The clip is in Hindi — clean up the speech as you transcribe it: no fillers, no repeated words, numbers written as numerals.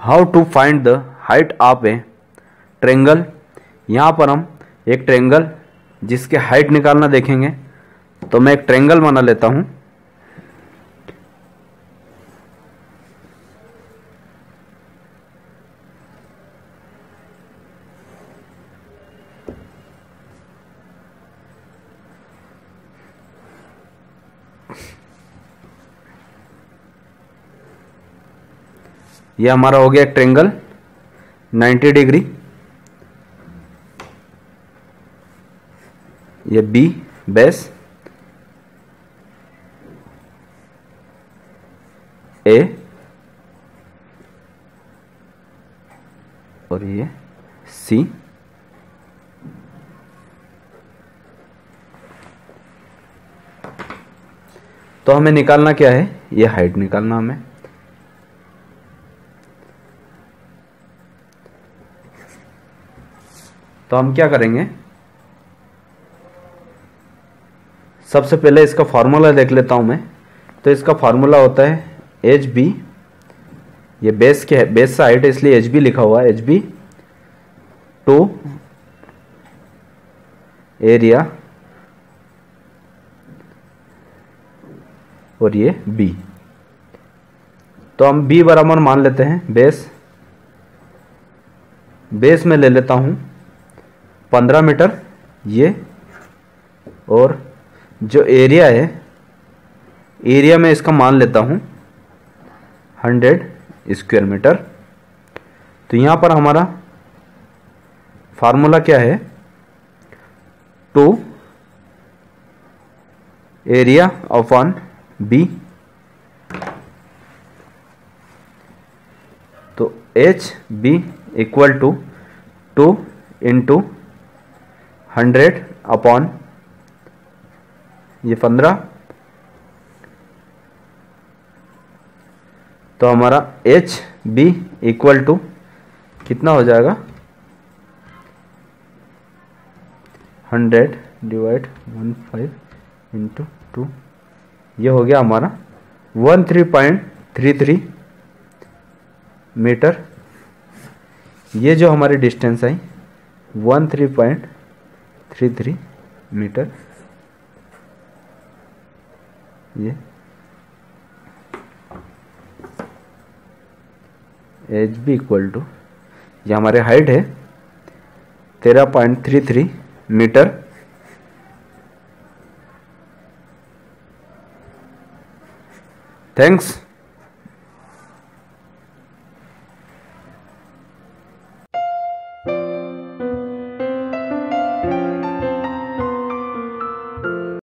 How to find the height of a triangle. यहाँ पर हम एक ट्रेंगल जिसके हाइट निकालना देखेंगे। तो मैं एक ट्रेंगल बना लेता हूँ। ये हमारा हो गया एक ट्रेंगल 90 डिग्री। ये बी बेस, ए और ये सी। तो हमें निकालना क्या है, ये हाइट निकालना हमें। तो हम क्या करेंगे, सबसे पहले इसका फार्मूला देख लेता हूं मैं। तो इसका फार्मूला होता है एच बी, ये बेस के बेस से हाइट है इसलिए एच बी लिखा हुआ है, एच बी टू एरिया और ये बी। तो हम बी बराबर मान लेते हैं बेस में ले लेता हूं 15 मीटर ये, और जो एरिया है, एरिया में इसका मान लेता हूं 100 स्क्वायर मीटर। तो यहां पर हमारा फार्मूला क्या है, टू एरिया अपॉन बी। तो H B equal to 2 into 100 upon ये 15। तो हमारा एच बी इक्वल टू कितना हो जाएगा, 100 डिवाइड 15 इंटू 2। ये हो गया हमारा 13.33 मीटर। ये जो हमारी डिस्टेंस आई 13.33 मीटर। ये एच बी इक्वल टू, ये हमारे हाइट है 13.33 मीटर। थैंक्स।